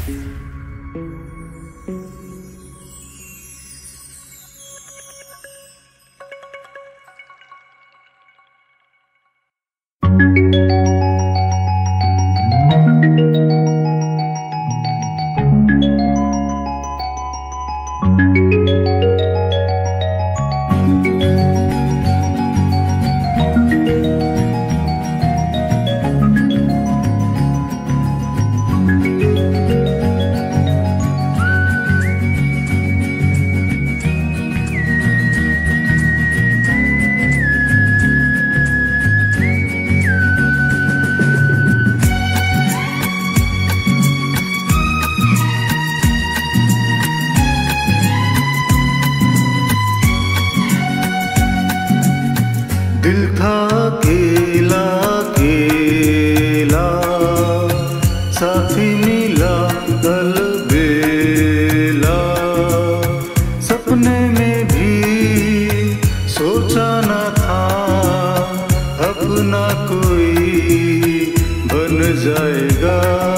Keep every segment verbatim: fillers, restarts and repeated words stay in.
दिल था अकेला अकेला, साथी मिला अलबेला। सपने में भी सोचा न था अपना कोई बन जाएगा।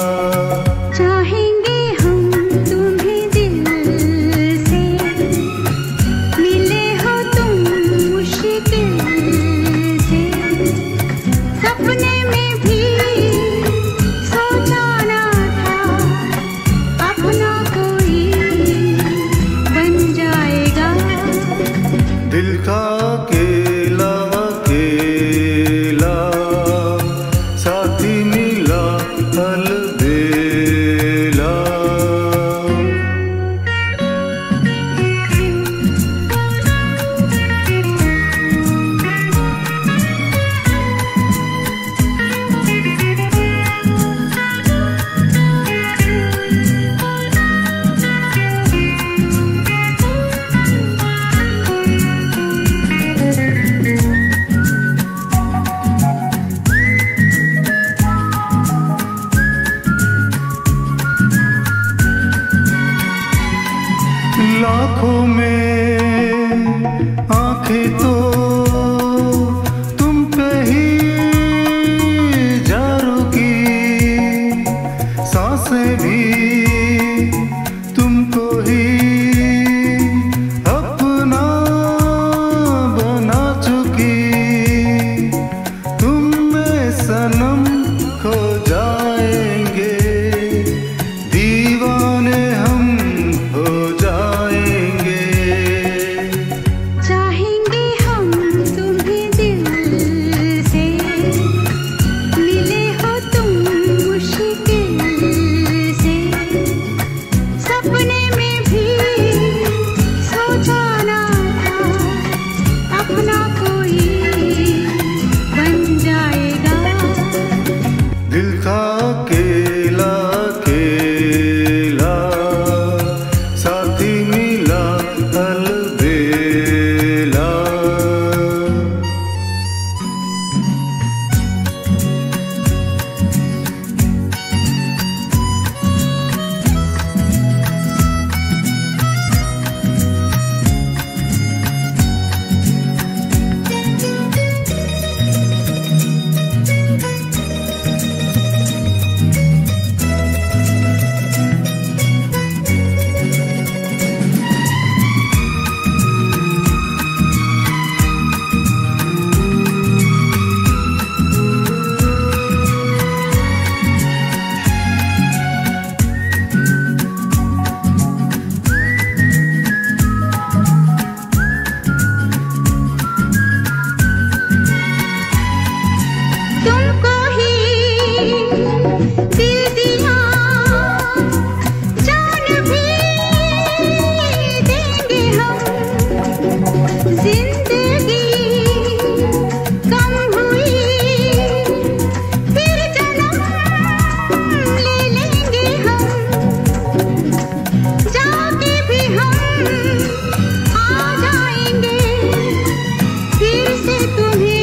दिल का अकेला अकेला, साथी मिला अलबेला। लाखों में आंखें तो तुम पे ही जा रुकी, सांसें भी तुमको ही अपना बना चुकी। तुम में सनम खो जाएंगे, दीवाने हम हो जाएंगे। चाहेंगे हम तुम्हें दिल से, मिले हो तुम मुश्किल से। सपने में भी सोचा ना था अपना कोई बन जाएगा। दिल था अकेला अकेला, साथी मिला अलबेला। तुमको ही दिल दिया, जान भी देंगे हम। जिंदगी कम हुई फिर जन्म ले लेंगे हम। जाके भी हम आ जाएंगे, फिर से तुम्हें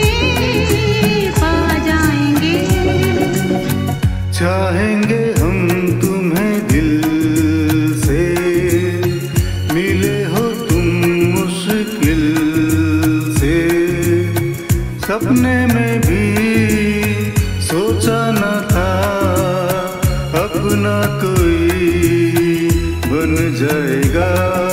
चाहेंगे हम तुम्हें दिल से, मिले हो तुम मुश्किल से। सपने में भी सोचा न था अपना ना कोई बन जाएगा।